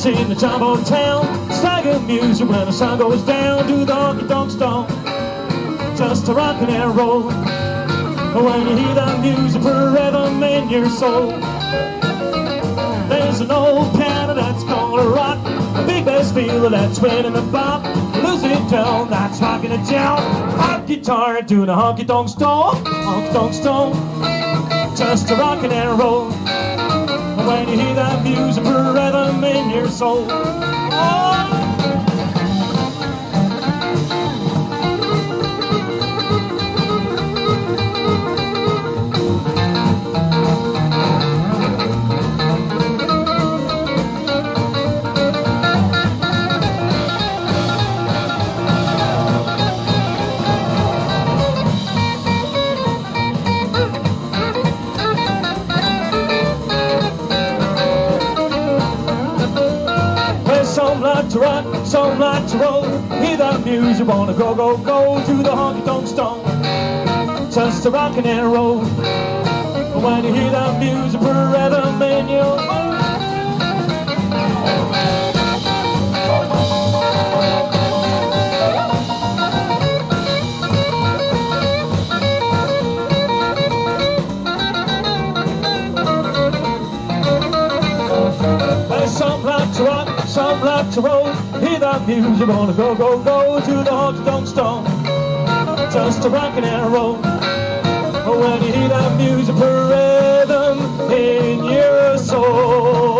in the jumbo town. Stagger music when the sun goes down. Do the honky-tonk stomp, just a rockin' and roll. When you hear that music, put rhythm in your soul. There's an old piano that's gonna rock, a big bass fiddle that's winning the bop. Lose it down, that's rocking it down. Hot guitar doing a honky-tonk stomp, honky-tonk stomp, just a rockin' and roll. When you hear that music, put rhythm in your soul. Oh. Some like to rock, some like to roll. Hear that music, wanna go, go, go to the honky-tonk stomp, just a rockin' and roll. When you hear that music, put rhythm in your soul. Some like to rock, some like to roll. Hear that music, wanna go, go, go to the honky-tonk stomp, just a rockin' and roll. When you hear that music, put rhythm in your soul.